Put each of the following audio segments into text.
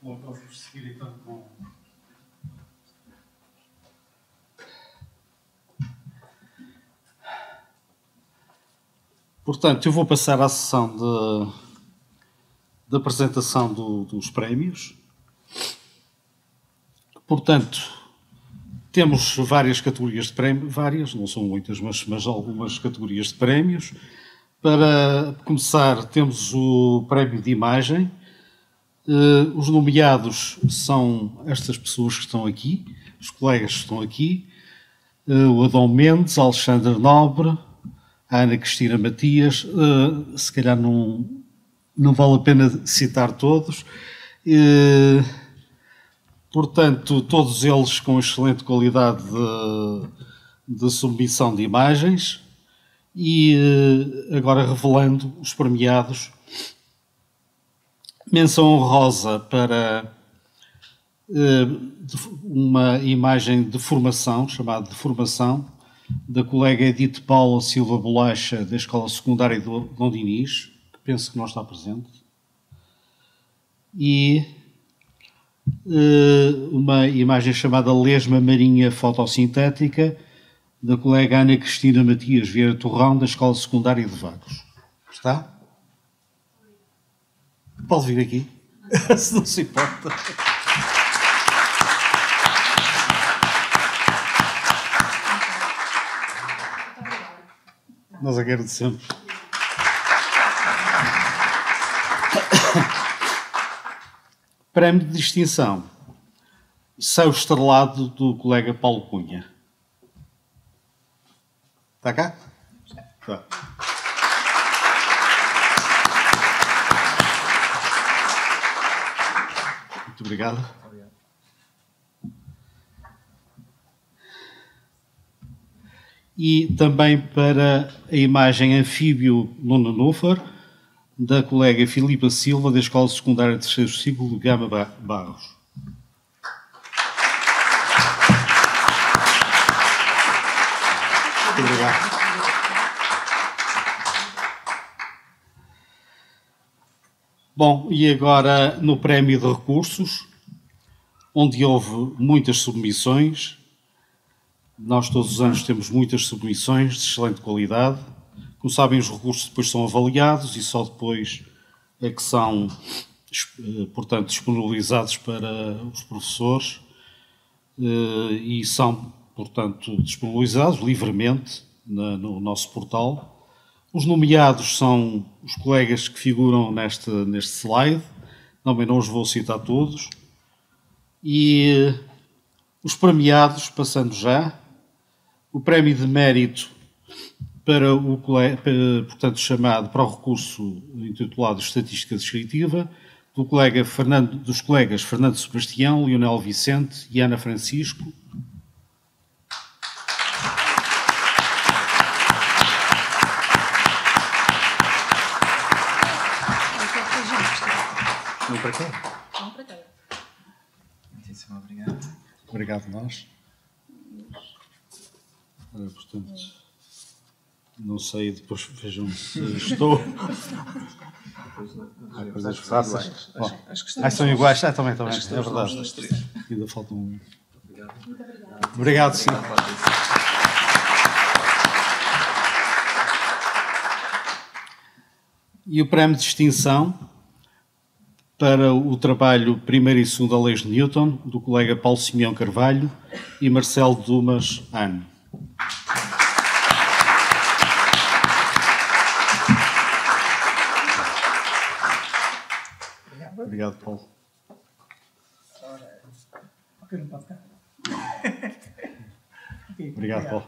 Vamos seguir então com... Portanto, eu vou passar à sessão de apresentação dos prémios. Portanto, temos várias categorias de prémios, várias, não são muitas, mas algumas categorias de prémios. Para começar, temos o prémio de imagem. Os nomeados são estas pessoas que estão aqui, os colegas que estão aqui, o Adão Mendes, a Alexandre Nobre, a Ana Cristina Matias, se calhar não vale a pena citar todos, portanto, todos eles com excelente qualidade de submissão de imagens. E agora revelando os premiados. Menção honrosa para uma imagem de formação, chamada de formação, da colega Edith Paula Silva Bolacha, da Escola Secundária de Dom Dinis, que penso que não está presente. E uma imagem chamada Lesma Marinha Fotossintética, da colega Ana Cristina Matias Vieira Torrão, da Escola Secundária de Vagos. Está? Pode vir aqui, se não se importa. Nós agradecemos. Prémio de distinção. Céu estrelado do colega Paulo Cunha. Está cá? Está. Muito obrigado. E também para a imagem anfíbio Nuno Núfer, da colega Filipa Silva, da Escola Secundária de Terceiro Ciclo de Gama Barros. Muito obrigado. Bom, e agora no prémio de recursos, onde houve muitas submissões. Nós todos os anos temos muitas submissões de excelente qualidade. Como sabem, os recursos depois são avaliados e só depois é que são, portanto, disponibilizados para os professores e são, portanto, disponibilizados livremente no nosso portal. Os nomeados são os colegas que figuram neste slide, também não os vou citar todos. E os premiados, passando já, o prémio de mérito para o colega, portanto, chamado para o recurso intitulado Estatística Descritiva, dos colegas Fernando Sebastião, Leonel Vicente e Ana Francisco. Vamos para cá? Vamos para cá. Muitíssimo obrigado. Obrigado, nós. Portanto, não sei, depois vejam se estou. Há coisas fáceis. São iguais. Também, é verdade. Ainda falta um. Obrigado, sim. E o prémio de distinção para o trabalho Primeira e Segunda Leis de Newton, do colega Paulo Simeão Carvalho e Marcelo Dumas Ano. Obrigado, Paulo. Ok, não pode ficar. Obrigado, Paulo.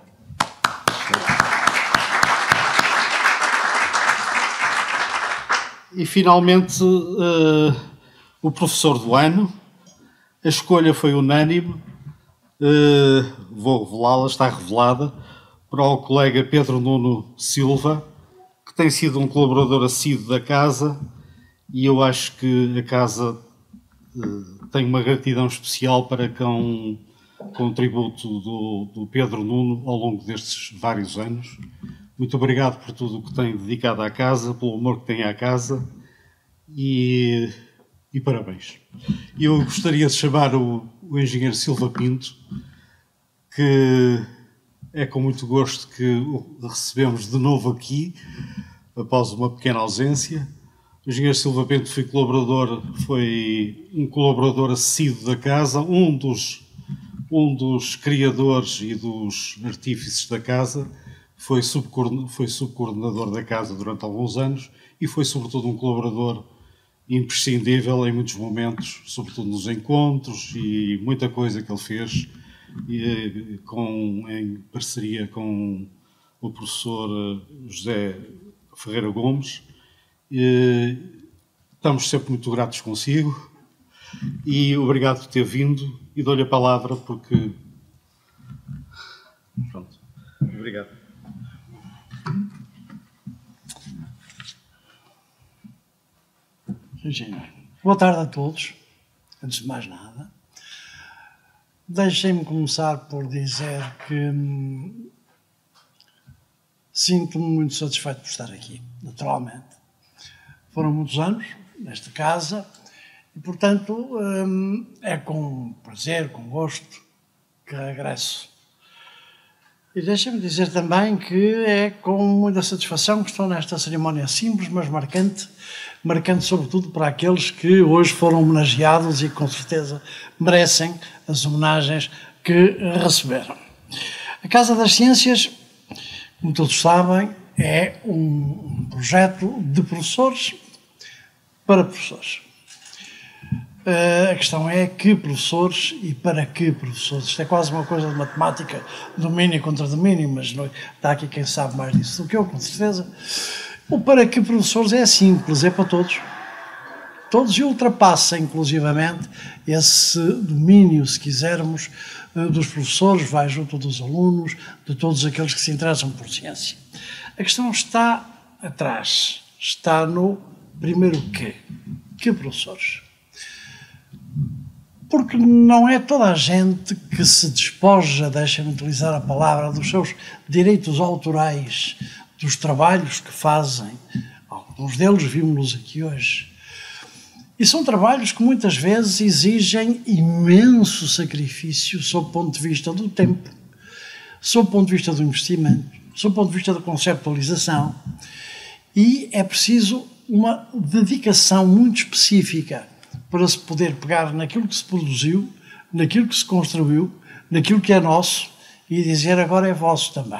E, finalmente, o professor do ano. A escolha foi unânime. Vou revelá-la, está revelada, para o colega Pedro Nuno Silva, que tem sido um colaborador assíduo da casa, e eu acho que a casa tem uma gratidão especial para com o contributo do Pedro Nuno ao longo destes vários anos. Muito obrigado por tudo o que tem dedicado à casa, pelo amor que tem à casa e e parabéns. Eu gostaria de chamar o engenheiro Silva Pinto, que é com muito gosto que o recebemos de novo aqui, após uma pequena ausência. O engenheiro Silva Pinto foi um colaborador assíduo da casa, um dos criadores e dos artífices da casa, foi subcoordenador da casa durante alguns anos e foi sobretudo um colaborador imprescindível em muitos momentos, sobretudo nos encontros e muita coisa que ele fez em parceria com o professor José Ferreira Gomes. Estamos sempre muito gratos consigo e obrigado por ter vindo e dou-lhe a palavra porque... Pronto. Obrigado. Boa tarde a todos. Antes de mais nada, deixem-me começar por dizer que sinto-me muito satisfeito por estar aqui, naturalmente. Foram muitos anos nesta casa e, portanto, é com prazer, com gosto que regresso. E deixem-me dizer também que é com muita satisfação que estou nesta cerimónia simples, mas marcante sobretudo para aqueles que hoje foram homenageados e com certeza merecem as homenagens que receberam. A Casa das Ciências, como todos sabem, é um projeto de professores para professores. A questão é que professores e para que professores. Isto é quase uma coisa de matemática, domínio contra domínio, mas não, está aqui quem sabe mais disso do que eu, com certeza. O para que professores é simples, é para todos. Todos e ultrapassa, inclusivamente, esse domínio, se quisermos, dos professores, vai junto dos alunos, de todos aqueles que se interessam por ciência. A questão está atrás, está no primeiro quê? Que professores? Porque não é toda a gente que se despoja, deixa-me utilizar a palavra, dos seus direitos autorais, dos trabalhos que fazem. Alguns deles vimos-los aqui hoje. E são trabalhos que muitas vezes exigem imenso sacrifício sob o ponto de vista do tempo, sob o ponto de vista do investimento, sob o ponto de vista da conceptualização. E é preciso uma dedicação muito específica para se poder pegar naquilo que se produziu, naquilo que se construiu, naquilo que é nosso e dizer agora é vosso também.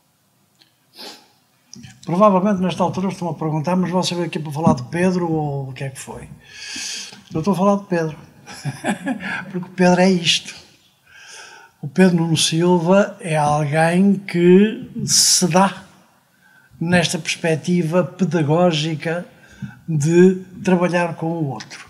Provavelmente nesta altura estão a perguntar, mas você veio aqui para falar de Pedro ou o que é que foi? Eu estou a falar de Pedro, porque o Pedro é isto. O Pedro Nuno Silva é alguém que se dá nesta perspectiva pedagógica de trabalhar com o outro.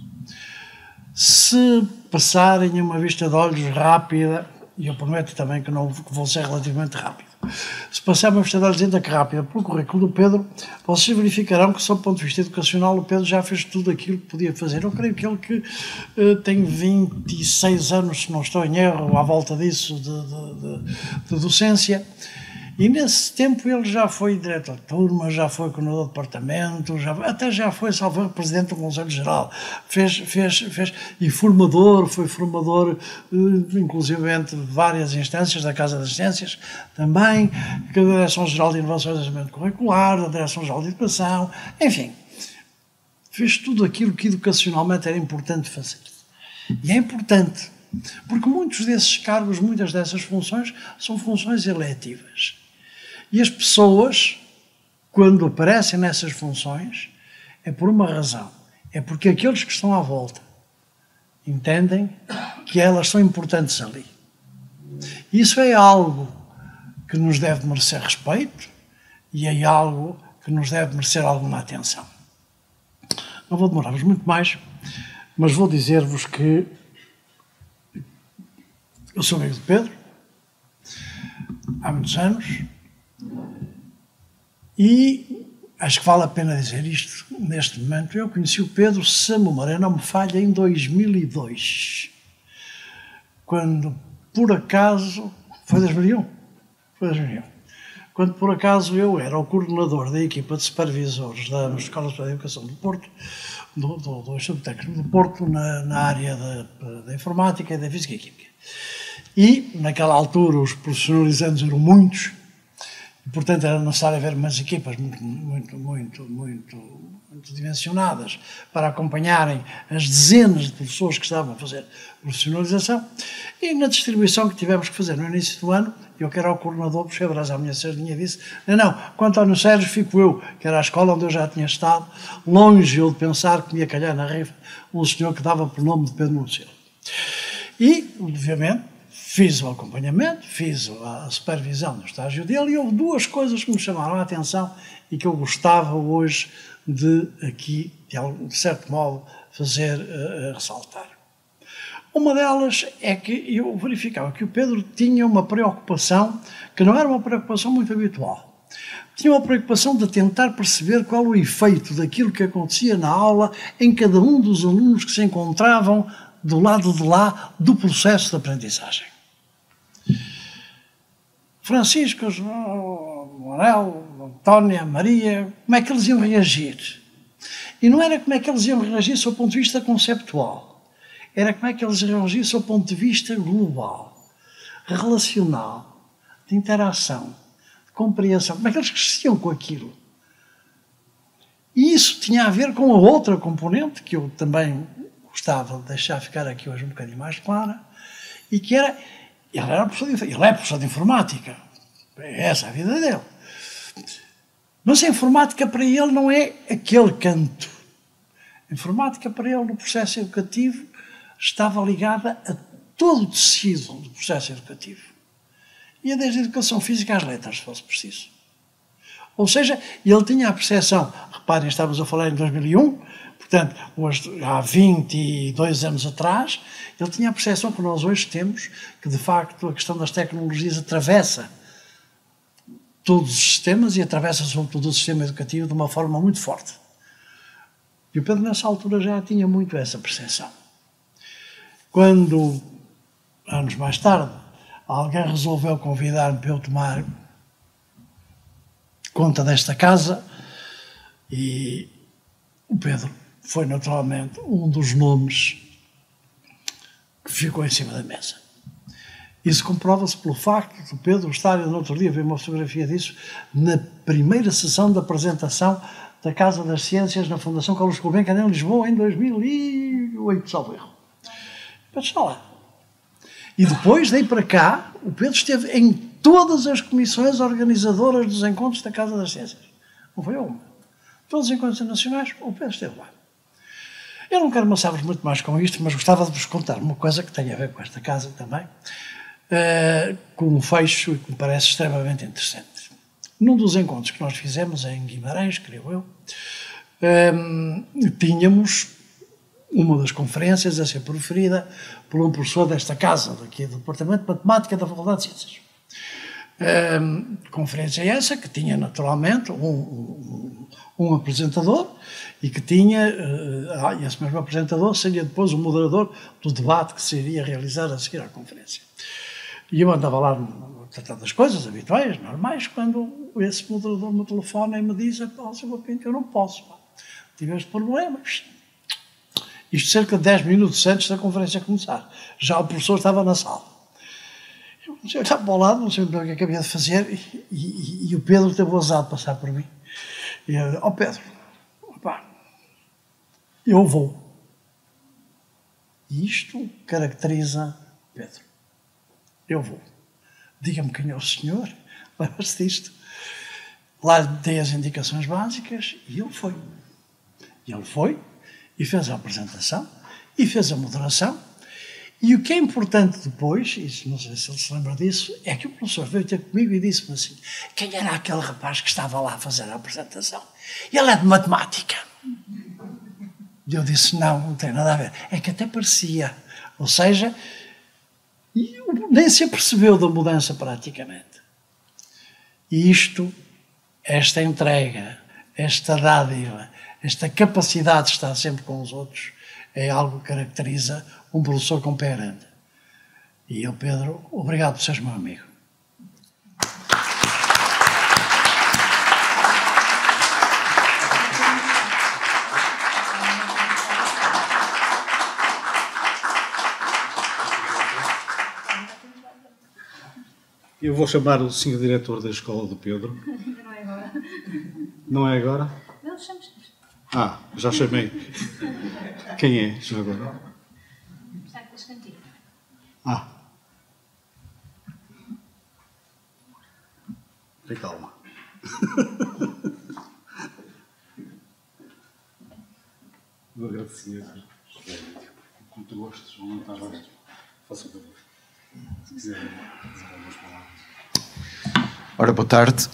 Se passarem uma vista de olhos rápida, e eu prometo também que não vou ser relativamente rápido, se passar uma vista de olhos ainda que rápida pelo currículo do Pedro, vocês verificarão que, sob o ponto de vista educacional, o Pedro já fez tudo aquilo que podia fazer. Eu creio que ele que tem 26 anos, se não estou em erro, à volta disso, de docência. E nesse tempo ele já foi diretor de turma, já foi coordenador de departamento, até já foi, salvo erro, presidente do Conselho Geral. Fez, e foi formador, inclusivamente, de várias instâncias da Casa das Ciências, também, da Direção-Geral de Inovação e Desenvolvimento Curricular, da Direção-Geral de Educação, enfim. Fez tudo aquilo que educacionalmente era importante fazer. E é importante, porque muitos desses cargos, muitas dessas funções, são funções eletivas. E as pessoas, quando aparecem nessas funções, é por uma razão. É porque aqueles que estão à volta entendem que elas são importantes ali. Isso é algo que nos deve merecer respeito e é algo que nos deve merecer alguma atenção. Não vou demorar-vos muito mais, mas vou dizer-vos que eu sou amigo de Pedro há muitos anos e acho que vale a pena dizer isto neste momento. Eu conheci o Pedro, se a memória não me falha, em 2002, quando, por acaso, foi 2001? Foi 2001. quando por acaso eu era o coordenador da equipa de supervisores da Escola Superior de Educação do Porto, do Instituto Técnico do Porto, na área da informática e da física e química. E, naquela altura, os profissionalizantes eram muitos, e, portanto, era necessário haver umas equipas muito dimensionadas para acompanharem as dezenas de professores que estavam a fazer profissionalização. E na distribuição que tivemos que fazer no início do ano, eu que era o coordenador, puxei a brasa à minha sardinha e disse: não, quanto ao Sérgio, fico eu, que era a escola onde eu já tinha estado, longe eu de pensar que me ia calhar na rifa um senhor que dava pelo nome de Pedro Nuno Silva. E, obviamente, fiz o acompanhamento, fiz a supervisão do estágio dele, e houve duas coisas que me chamaram a atenção e que eu gostava hoje de aqui, de certo modo, fazer ressaltar. Uma delas é que eu verificava que o Pedro tinha uma preocupação que não era uma preocupação muito habitual. Tinha uma preocupação de tentar perceber qual o efeito daquilo que acontecia na aula em cada um dos alunos que se encontravam do lado de lá do processo de aprendizagem. Francisco, Manuel, Antónia, Maria, como é que eles iam reagir? E não era como é que eles iam reagir sob o ponto de vista conceptual. Era como é que eles reagiam sob o ponto de vista global, relacional, de interação, de compreensão. Como é que eles cresciam com aquilo? E isso tinha a ver com a outra componente, que eu também gostava de deixar ficar aqui hoje um bocadinho mais clara, e que era, ele é professor de informática, é essa a vida dele. Mas a informática para ele não é aquele canto. A informática para ele no processo educativo estava ligada a todo o tecido do processo educativo. Ia desde a educação física às letras, se fosse preciso. Ou seja, ele tinha a percepção, reparem, estávamos a falar em 2001, portanto, hoje, há 22 anos atrás, ele tinha a percepção que nós hoje temos, que de facto a questão das tecnologias atravessa todos os sistemas e atravessa sobretudo o sistema educativo de uma forma muito forte. E o Pedro nessa altura já tinha muito essa percepção. Quando, anos mais tarde, alguém resolveu convidar-me para eu tomar conta desta casa, e o Pedro foi naturalmente um dos nomes que ficou em cima da mesa. Isso comprova-se pelo facto de o Pedro estar, no outro dia, vi uma fotografia disso, na primeira sessão de apresentação da Casa das Ciências na Fundação Carlos Gulbenkian em Lisboa em 2008, salvo erro. Pedro está lá. E depois, daí para cá, o Pedro esteve em todas as comissões organizadoras dos encontros da Casa das Ciências. Não foi uma. Todos os encontros internacionais, o Pedro esteve lá. Eu não quero amassar-vos muito mais com isto, mas gostava de vos contar uma coisa que tem a ver com esta casa também, com um fecho que me parece extremamente interessante. Num dos encontros que nós fizemos em Guimarães, creio eu, tínhamos uma das conferências a ser proferida por um professor desta casa, daqui do Departamento de Matemática da Faculdade de Ciências. Conferência essa que tinha naturalmente um apresentador e que tinha, esse mesmo apresentador seria depois o moderador do debate que se iria realizar a seguir à conferência. E eu andava lá tratando das coisas habituais, normais, quando esse moderador me telefona e me diz: Sr. Pinto, eu não posso, tive este problema. Isto cerca de 10 minutos antes da conferência começar. Já o professor estava na sala. Eu estava para o lado, não sei o que é que havia de fazer, e o Pedro teve o azar de passar por mim. E eu, Pedro, opa, eu vou. E isto caracteriza Pedro. Eu vou. Diga-me quem é o senhor, lembra-se disto? Lá dei as indicações básicas e ele foi. E ele foi e fez a apresentação e fez a moderação. E o que é importante depois, isso não sei se ele se lembra disso, é que o professor veio ter comigo e disse-me assim: quem era aquele rapaz que estava lá a fazer a apresentação? Ele é de matemática. E eu disse: não tem nada a ver. É que até parecia. Ou seja, nem se apercebeu da mudança praticamente. E isto, esta entrega, esta dádiva, esta capacidade de estar sempre com os outros, é algo que caracteriza um professor com pé grande. E eu, Pedro, obrigado por seres meu amigo. Eu vou chamar o senhor diretor da escola do Pedro. Ainda não é agora. Não é agora? Não, chamamos. Ah, já chamei. Quem é já agora? Está com as cantigas. Ah. Tem calma. Vou agradecer. Como tu gostas, vou montar várias. Faça o favor. Se quiser dizer algumas palavras. Ora, boa tarde.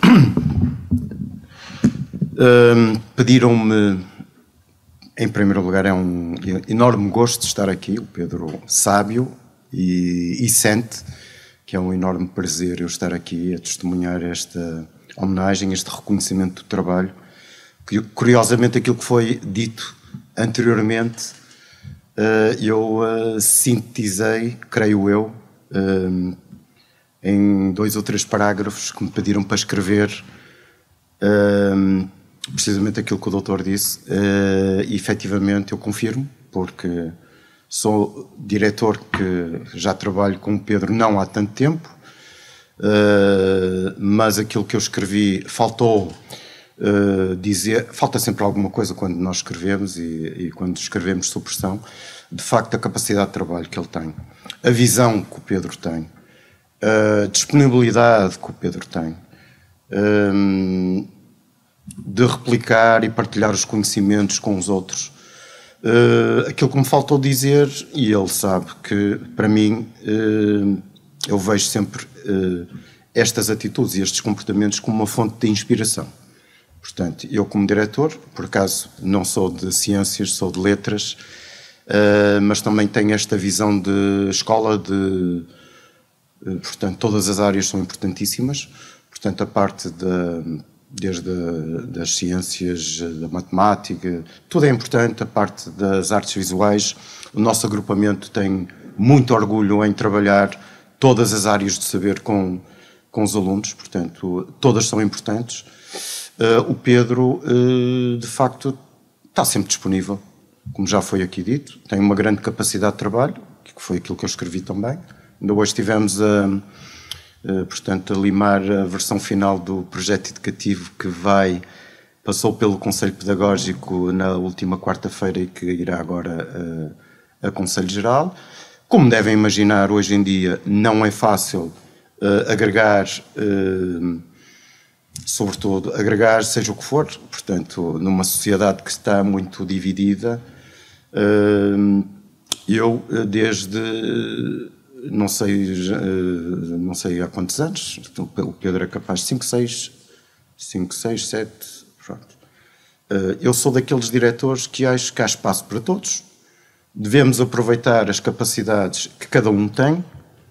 Pediram-me, em primeiro lugar, é um enorme gosto de estar aqui. O Pedro sábio e sente que é um enorme prazer eu estar aqui a testemunhar esta homenagem, este reconhecimento do trabalho. Curiosamente, aquilo que foi dito anteriormente, eu sintetizei, creio eu, em 2 ou 3 parágrafos que me pediram para escrever precisamente aquilo que o doutor disse, e efetivamente eu confirmo, porque sou diretor que já trabalho com o Pedro não há tanto tempo, mas aquilo que eu escrevi faltou dizer, falta sempre alguma coisa quando nós escrevemos e quando escrevemos sob pressão, de facto a capacidade de trabalho que ele tem, a visão que o Pedro tem, a disponibilidade que o Pedro tem, de replicar e partilhar os conhecimentos com os outros. Aquilo que me faltou dizer, e ele sabe que, para mim, eu vejo sempre estas atitudes e estes comportamentos como uma fonte de inspiração. Portanto, eu como diretor, por acaso não sou de ciências, sou de letras, mas também tenho esta visão de escola, portanto, todas as áreas são importantíssimas. Portanto, a parte desde das ciências, da matemática, tudo é importante, a parte das artes visuais. O nosso agrupamento tem muito orgulho em trabalhar todas as áreas de saber com os alunos, portanto, todas são importantes. O Pedro, de facto, está sempre disponível, como já foi aqui dito, tem uma grande capacidade de trabalho, que foi aquilo que eu escrevi também. Ainda hoje estivemos portanto, a limar a versão final do projeto educativo que passou pelo Conselho Pedagógico na última quarta-feira e que irá agora a Conselho Geral. Como devem imaginar, hoje em dia não é fácil agregar, sobretudo, agregar seja o que for, portanto, numa sociedade que está muito dividida. Eu, desde... não sei há quantos anos, o Pedro é capaz de 5, 6, 7, pronto. Eu sou daqueles diretores que acho que há espaço para todos, devemos aproveitar as capacidades que cada um tem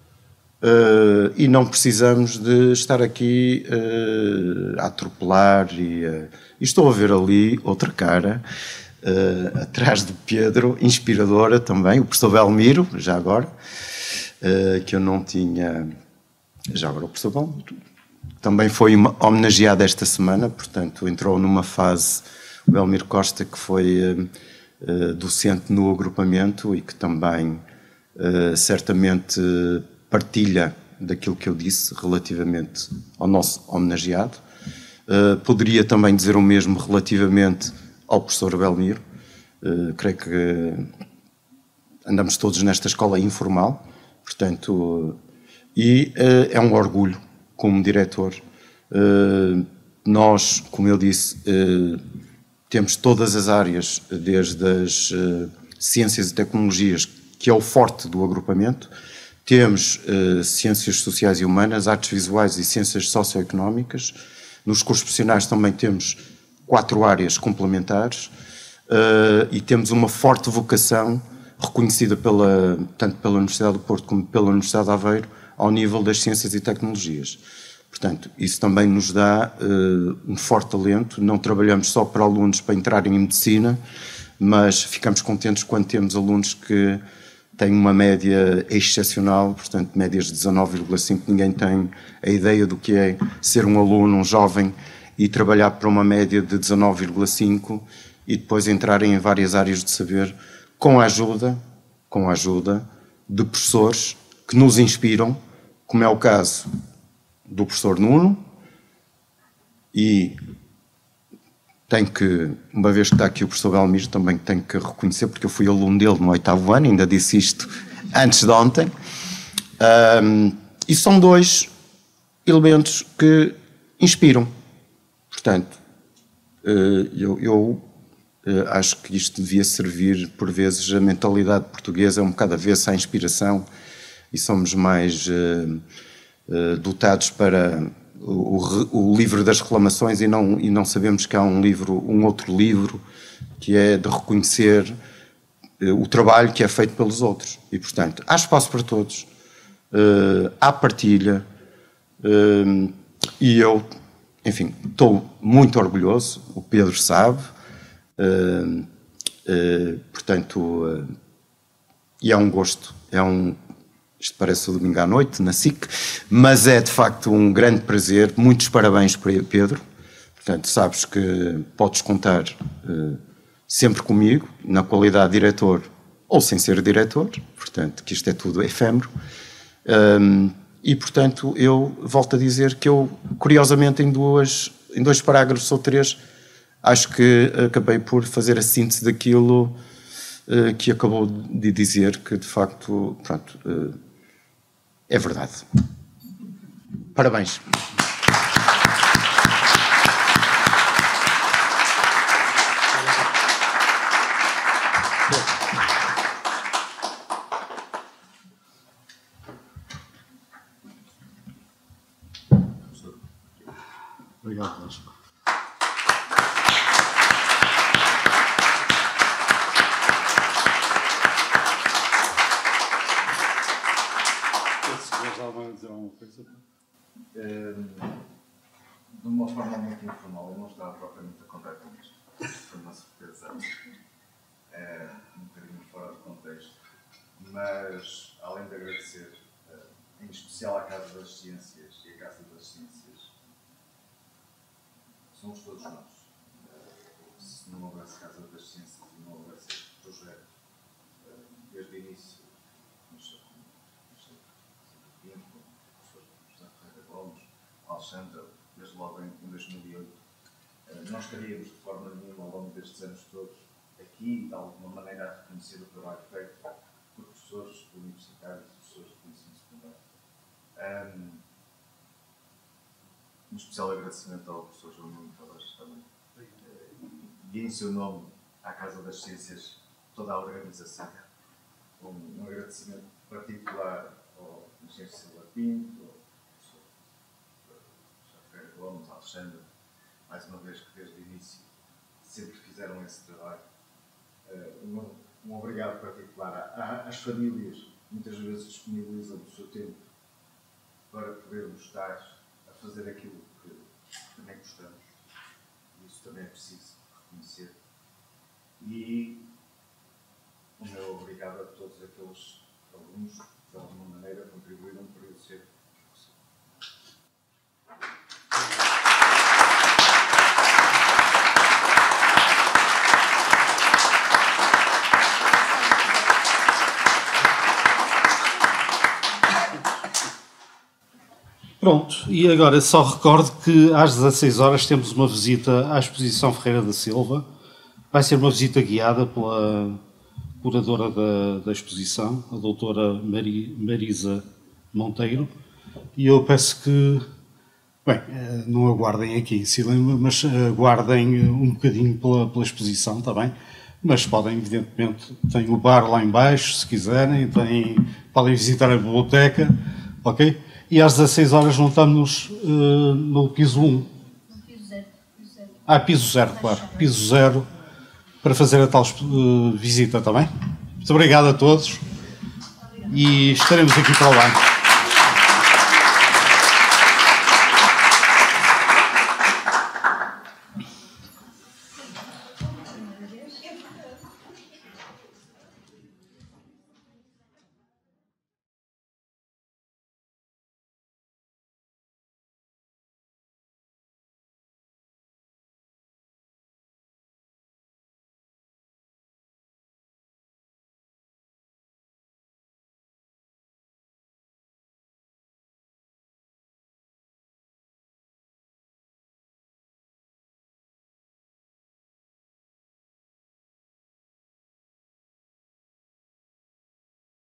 e não precisamos de estar aqui a atropelar e estou a ver ali outra cara, atrás de Pedro, inspiradora também, o professor Belmiro, já agora, que eu não tinha, já agora o professor Belmiro, também foi homenageado esta semana, portanto entrou numa fase, o Belmiro Costa, que foi docente no agrupamento e que também certamente partilha daquilo que eu disse relativamente ao nosso homenageado. Poderia também dizer o mesmo relativamente ao professor Belmiro. Creio que andamos todos nesta escola informal, portanto, e é um orgulho como diretor. Nós, como eu disse, temos todas as áreas, desde as ciências e tecnologias, que é o forte do agrupamento, temos ciências sociais e humanas, artes visuais e ciências socioeconómicas. Nos cursos profissionais também temos 4 áreas complementares e temos uma forte vocação reconhecida tanto pela Universidade do Porto como pela Universidade de Aveiro ao nível das ciências e tecnologias. Portanto, isso também nos dá um forte talento. Não trabalhamos só para alunos para entrarem em medicina, mas ficamos contentes quando temos alunos que têm uma média excepcional, portanto, médias de 19,5. Ninguém tem a ideia do que é ser um aluno, um jovem, e trabalhar para uma média de 19,5 e depois entrarem em várias áreas de saber com a ajuda de professores que nos inspiram, como é o caso do professor Nuno, e tenho que, uma vez que está aqui o professor Belmiro, também tenho que reconhecer, porque eu fui aluno dele no 8º ano, ainda disse isto antes de ontem, e são dois elementos que inspiram. Portanto, eu acho que isto devia servir, por vezes, a mentalidade portuguesa é um bocado avessa à inspiração, e somos mais dotados para o livro das reclamações e não sabemos que há um outro livro que é de reconhecer o trabalho que é feito pelos outros. E, portanto, há espaço para todos, há partilha, e eu, enfim, estou muito orgulhoso, o Pedro sabe, portanto, e é um gosto, isto parece o domingo à noite, na SIC, mas é de facto um grande prazer. Muitos parabéns para Pedro. Portanto, sabes que podes contar sempre comigo, na qualidade de diretor ou sem ser diretor, portanto, que isto é tudo efêmero. E, portanto, eu volto a dizer que eu, curiosamente, em dois parágrafos ou 3, acho que acabei por fazer a síntese daquilo que acabou de dizer, que de facto, pronto, é verdade. Parabéns. Obrigado, Vasco. De uma forma muito informal, eu não estava propriamente a contar com isto. Foi uma surpresa, um bocadinho fora de contexto. Mas, além de agradecer, em especial à Casa das Ciências e à Casa das Ciências, somos todos nós. Se não houvesse Casa das Ciências e não houvesse este projeto, desde o início, Alexandre, desde logo em 2008, não estaríamos de forma nenhuma ao longo destes anos todos aqui, de alguma maneira, a reconhecer o trabalho feito por professores universitários e professores de ensino secundário. Um especial agradecimento ao professor João Nuno Tavares também. E em seu nome, à Casa das Ciências, toda a organização. Um agradecimento particular ao engenheiro Silva Pinto, Gomes, Alexandre, mais uma vez, que desde o início sempre fizeram esse trabalho. Um obrigado particular às famílias, muitas vezes disponibilizam o seu tempo para podermos estar a fazer aquilo que também gostamos. Isso também é preciso reconhecer. E o meu obrigado a todos aqueles alunos que, de alguma maneira, contribuíram para eu ser. Pronto, e agora só recordo que às 16 horas temos uma visita à Exposição Ferreira da Silva. Vai ser uma visita guiada pela curadora da exposição, a doutora Marisa Monteiro, e eu peço que, bem, não aguardem aqui em silêncio, mas aguardem um bocadinho pela exposição, está bem? Mas podem, evidentemente, tem o bar lá em baixo, se quiserem, podem visitar a biblioteca, ok? E às 16 horas juntamos no piso 1. No piso 0. Piso 0, claro. Piso 0, para fazer a tal visita, está bem? Muito obrigado a todos e estaremos aqui para o ano.